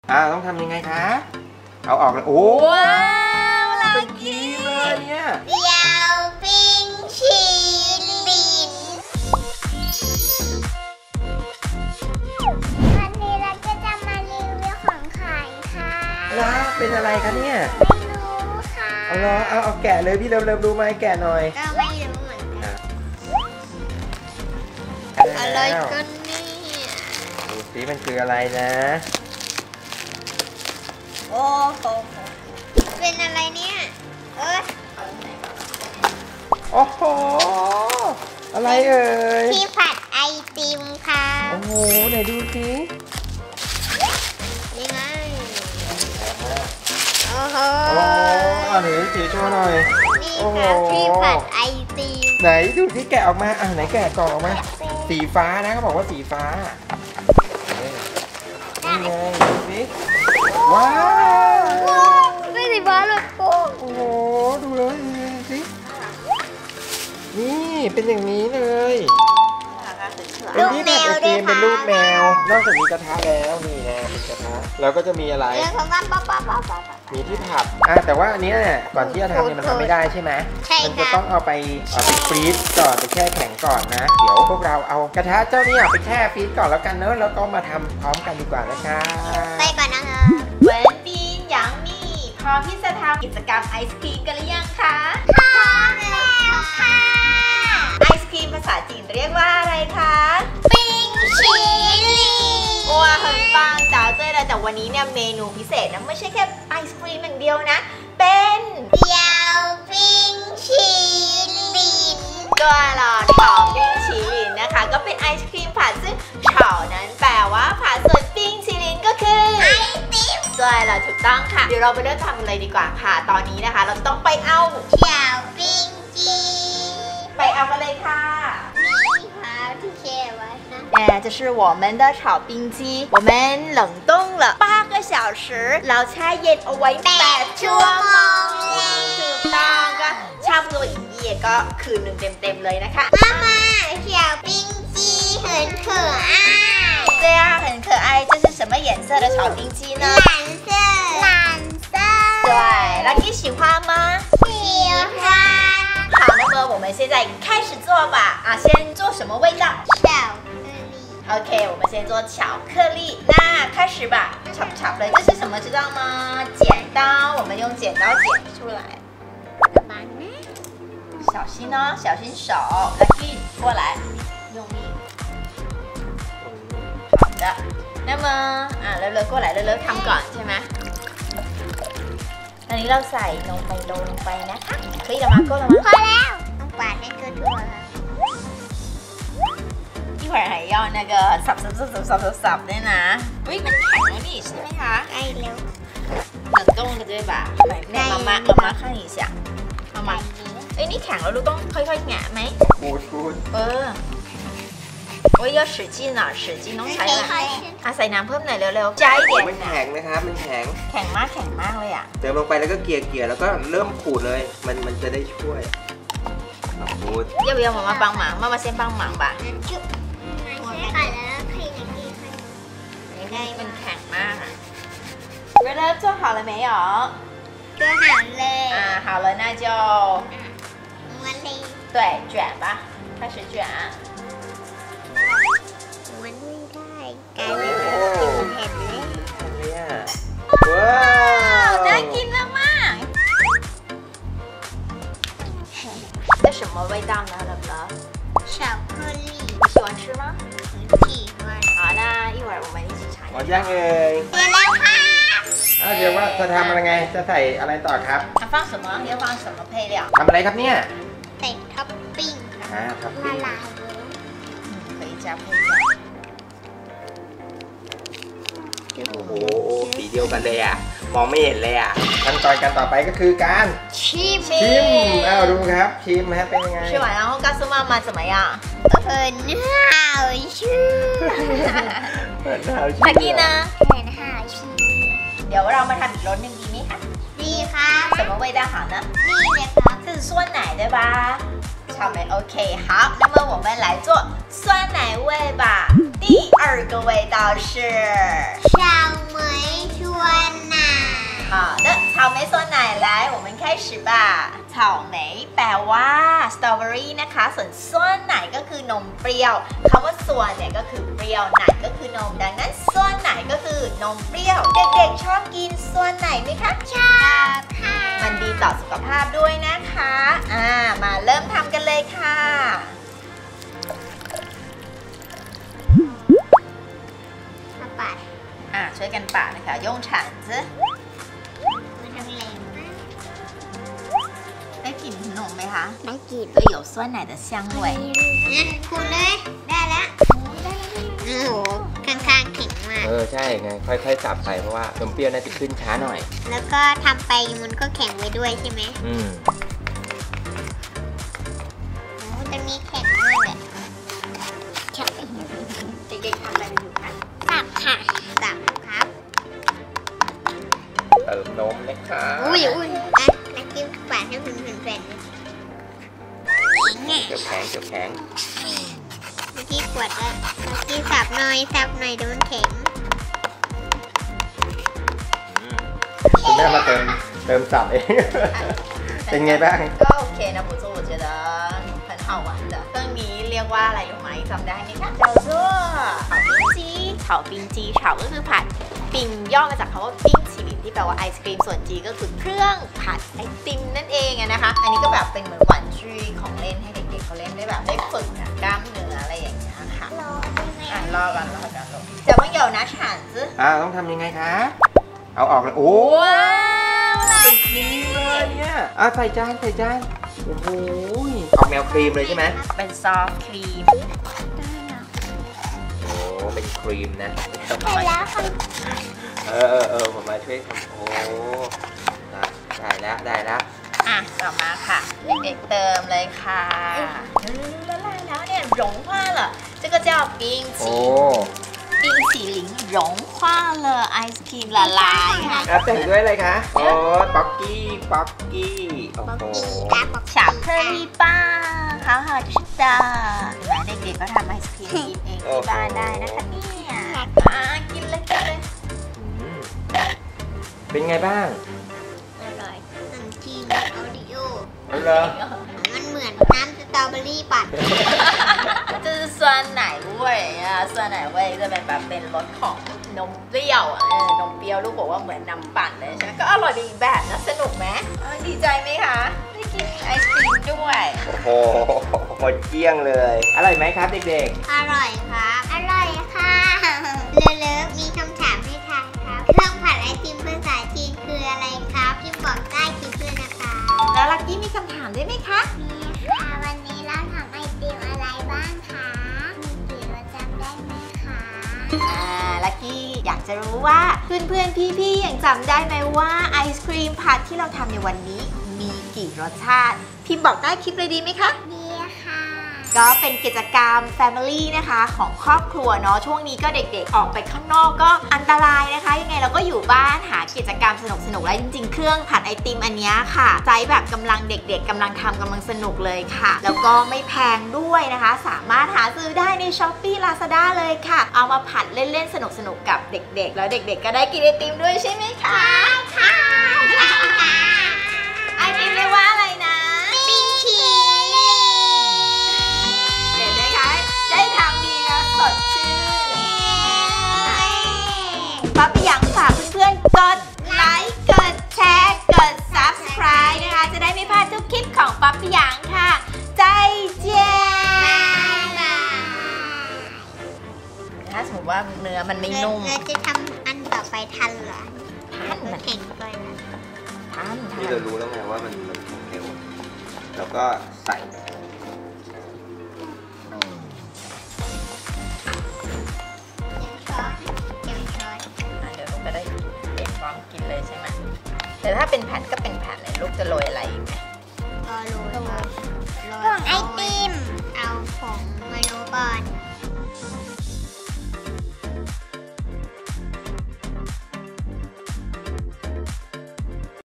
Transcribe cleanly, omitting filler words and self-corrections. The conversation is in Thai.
ต้องทำยังไงคะเอาออกเลยโอ้ว้าวเป็นกีเลยเนี่ยเดี๋ยวปิ้งชีลินวันนี้เราก็จะมารีวิวของขายค่ะว้าเป็นอะไรคะเนี่ยไม่รู้ค่ะเอาแกะเลยพี่เริ่มรู้ไหมแกะหน่อยก็ไม่รู้เหมือนกันอะไรกันเนี่ยดูสิมันคืออะไรนะโอ้โหเป็นอะไรเนี่ยโอ้โหอะไรเอ่ยที่ผัดไอติมค่ะโอ้โหไหนดูสิยังไงโอ้โหไหนสีโชว์หน่อยนี่ค่ะที่ผัดไอติมไหนดูที่แกะออกมาไหนแกะกล่องออกมาสีฟ้านะเขาบอกว่าสีฟ้านี่ไงดูสิว้าวไม่สีฟ้าเลยโอ้โหดูเลยสินี่เป็นอย่างนี้เลยเป็นที่ผัดไอติมเป็นรูปแมวนอกจากมีกระทะแล้วนี่นะเป็นกระทะแล้วก็จะมีอะไรมีที่ผัดแต่ว่าอันนี้ก่อนที่จะทำเนี่ยมันทำไม่ได้ใช่ไหมมันจะต้องเอาไปฟรีซก่อนไปแช่แข็งก่อนนะเดี๋ยวพวกเราเอากระทะเจ้านี่ไปแช่ฟรีซก่อนแล้วกันเนอะแล้วก็มาทำพร้อมกันดีกว่านะคะไปก่อนนะคะเวนปีนหยางมี่พร้อมที่จะทำกิจกรรมไอศครีมกันหรือยังคะพร้อมแล้วค่ะไอศครีมภาษาจีนเรียกว่าอะไรคะปิ้งชีลินว้า很棒จ๋าเจ้ยเลยแต่วันนี้เนี่ยเมนูพิเศษนะไม่ใช่แค่ไอศครีมอย่างเดียวนะเป็นเดี๋ยวปิ้งชีลินตัวหลอดของปิ้งชีลินนะคะก็เป็นไอศครีมผัดซึ่งเฉานั้นแปลว่าผัดส่วนปิ้งชีลินก็คือไอติมตัวหลอดถูกต้องค่ะเดี๋ยวเราไปเริ่มทำกันเลยดีกว่าค่ะตอนนี้นะคะเราต้องไปเอาเดี๋ยวปิ้งชีไปเอากันเลยค่ะที่แช่ไว้นะ这是我们的炒冰鸡我们冷冻了8个小时เราแช่เย็นเอาไว้8ชั่วโมงถูกต้องก็ชาบูอีกเย่ก็คืนหนึ่งเต็มๆเลยนะคะมา小冰鸡很可爱对啊很可爱这是什么颜色的炒冰鸡呢蓝色对Lucky喜欢吗喜欢好那么我们现在开始做吧先做什么味道巧克力 OK 我们先做巧克力那开始吧炒了这是什么知道吗剪刀我们用剪刀剪出来小心哦小心手 Lucky 过来用力好的那么เร็วๆ过来เร็วๆทำก่อนใช่ไหมอันนี้เราใส่นมไมโลลงไปนะคะเฮ้ยเรามาก็แล้วมั้งพอแล้วต้องปาดให้ทั่วๆค่ะ一会儿还要那个สับด้วยนะอุ้ยมันแข็งแล้วนี่ใช่ไหมคะใกล้เร็ว冷冻的对吧เนี่ยมา看一下มาเอ้ยนี่แข็งแล้วลูกต้องค่อยๆแงะไหมพูดโอ้ย要使劲啊使劲ต้องใช้อะไรใส่น้ำเพิ่มหน่อยเร็วๆใจเดียวมันแข็งนะครับมันแข็งมากเลยอ่ะเติมลงไปแล้วก็เกลี่ยแล้วก็เริ่มขูดเลยมันจะได้ช่วยขูด要不要妈妈帮忙妈妈先帮忙吧มันแข็งมากเวลา做好了没有做好了好了那就ม้วนเลย对卷吧开始卷ม้วนไม่ได้กลายเป็นกินเห็ดเลยว้าวน่ากินมาก这什么味道呢乐乐巧克力你喜欢吃吗喜欢好那一会儿我们一起尝หมดยังเอ่ยเสร็จแล้วค่ะเดี๋ยวว่าจะทำอะไรไงจะใส่อะไรต่อครับ放什么要放什么配料ทำอะไรครับเนี่ยใส่ท็อปปิ้งค่ะท็อปปิ้งละลาย可以加配料โอ้โหสีเดียวกันเลยมองไม่เห็นเลยขั้นตอนการต่อไปก็คือการชิมดูครับชิมเป็นยังไง吃完然后告诉妈妈怎么样很好吃ทักกี้นะ很好吃เดี๋ยวเรามาทำอีกรสหนึ่งดีไหมคะดีค่ะ什么味道好呢นี่เลยค่ะ这是酸奶对吧草莓 OK 好那么我们来做酸奶味吧第2个味道是草莓始吧草莓แปลว่าสตรอเบอรี่นะคะส่วนส่วนไหนก็คือนมเปรี้ยวคำว่าส่วนเนี่ยก็คือเปรี้ยวไหนก็คือนมดังนั้นส่วนไหนก็คือนมเปรี้ยวเด็กๆชอบกินส่วนไหนไหมคะชอบค่ะมันดีต่อสุขภาพด้วยนะคะมาเริ่มทำกันเลยค่ะปัดช่วยกันปาดนะคะ用铲子มันต้องแรงมากได้กลิ่นขนมไหมคะได้กลิ่นก็有酸奶的香味คุณเลยได้แล้วโอ้โหข้างๆแข็งมากใช่ไงค่อยๆสับไปเพราะว่านมเปรี้ยวน่าจะขึ้นช้าหน่อยแล้วก็ทำไปมันก็แข็งไว้ด้วยใช่ไหมโอ้จะมีแข็งมากเลยเด็กๆทำอะไรกันอยู่คะสับค่ะสับครับเติมนมนะคะอุ้ยนักกิ้มปาดให้มันแผ่นๆเกี่ยวแข็งเมื่อกี้ปวดแล้วเมื่อกี้สับหน่อยเดี๋ยวมันแข็งคุณแม่มาเติมสับเอง เป็นไงบ้างก็โอเคนะผม觉得很好玩的เรื่องนี้เรียกว่าอะไรรู้ไหมจำได้ไหมคะ叫做炒冰鸡炒ก็คือผัดปิงย่อมาจากคำว่าปิ้งฉีลินที่แปลว่าไอศครีมส่วนจีก็คือเครื่องผัดไอติมนั่นเองนะคะอันนี้ก็แบบเป็นเหมือนหวานชื่อของเล่นให้เด็กๆเขาเล่นได้แบบได้ฝึกกล้ามเนื้ออะไรอย่างเงี้ยค่ะรอกันจะไม่เกี่ยวนะฉันซึต้องทำยังไงคะเอาออกเลยโอ้ว้าวเป็นครีมเลยเนี่ยใส่จานโอ้โหออกแนวครีมเลยใช่ไหมเป็นซอฟต์ครีมโอ้เป็นครีมนะได้แล้วค่ะผมมาช่วยทำโอ้ได้แล้วต่อมาค่ะเด็กๆเติมเลยค่ะละลายแล้วเนี่ย融化了这个叫冰淇冰淇淋融化了ไอศครีมละลายค่ะแต่งด้วยอะไรคะป๊อกกี้โอ้โห巧克力棒好好吃的เด็กๆก็ทำไอศครีมกินเองที่บ้านได้นะคะเนี่ยกินเลยเป็นไงบ้างอร่อยน้ำจีนออริโอเหรอมันเหมือนน้ำสตรอเบอรี่ปั่น这是酸奶味酸奶味จะเป็นแบบเป็นรสของนมเปรี้ยวนมเปรี้ยวลูกบอกว่าเหมือนน้ำปั่นเลยใช่ไหมก็อร่อยดีแบบนะสนุกไหมดีใจไหมคะได้กินไอศครีมด้วยโอ้โหหมดเกลี้ยงเลยอร่อยไหมครับเด็กๆอร่อยครับอร่อยค่ะเลิฟมีคำถามให้ทายครับเครื่องผัดไอติมภาษาจีนคืออะไรครับพิมพ์บอกใต้คลิปด้วยนะคะแล้วลักกี้มีคำถามได้ไหมคะมีค่ะวันนี้เราทำไอติมอะไรบ้างคะมีกี่รสจำได้ไหมคะลักกี้อยากจะรู้ว่าเพื่อนๆพี่ๆยังจำได้ไหมว่าไอศครีมผัดที่เราทำในวันนี้มีกี่รสชาติพิมพ์บอกใต้คลิปเลยดีไหมคะดีค่ะก็เป็นกิจกรรม Family นะคะของครอบครัวเนาะช่วงนี้ก็เด็กๆออกไปข้างนอกก็อันตรายนะคะยังไงเราก็อยู่บ้านหากิจกรรมสนุกๆแล้วจริงๆเครื่องผัดไอติมอันนี้ค่ะใจแบบกำลังเด็กๆกำลังทำกำลังสนุกเลยค่ะแล้วก็ไม่แพงด้วยนะคะสามารถหาซื้อได้ใน Shopee Lazada เลยค่ะเอามาผัดเล่นๆสนุกๆกับเด็กๆแล้วเด็กๆก็ได้กินไอติมด้วยใช่ไหมคะค่ะไอติมเรียกว่าอะไรนะปิ้งชีได้ทำดีนะสดชื่นป๊าพี่หยางฝากเพื่อนๆกดไลค์กดแชร์กด Subscribe นะคะจะได้ไม่พลาดทุกคลิปของป๊าพี่หยางค่ะใจเจียถ้าสมมติว่าเนื้อมันไม่นุ่มเราจะทำอันต่อไปทันเหรอทันแข็งไปนะที่เรารู้แล้วไงว่ามันแข็งเร็วแล้วก็ใส่กินเลยใช่ไหมแต่ถ้าเป็นแผ่นก็เป็นแผ่นเลยลูกจะโรยอะไรไหมโรยไอติมเอาผงไมโลก่อน